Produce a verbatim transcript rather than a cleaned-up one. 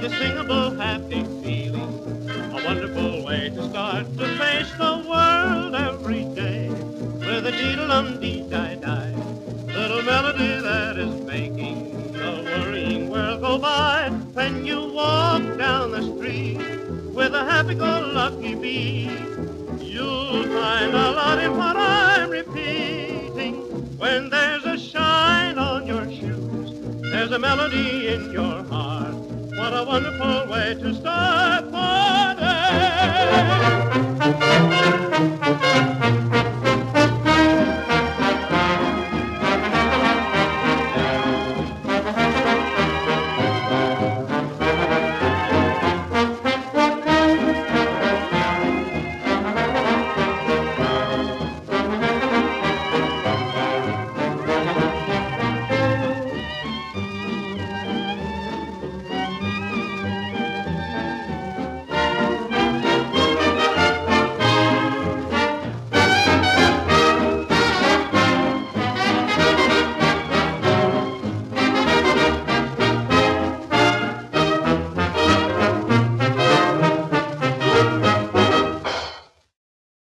the singable happy feeling, a wonderful way to start to face the world every day with a dee-dum-dee-die-die, little melody that is making the worrying world go by. When you walk down the street with a happy-go-lucky beat, you'll find a lot in what I'm repeating. When there's a shine on your shoes, there's a melody in your heart. What a wonderful way to start the day.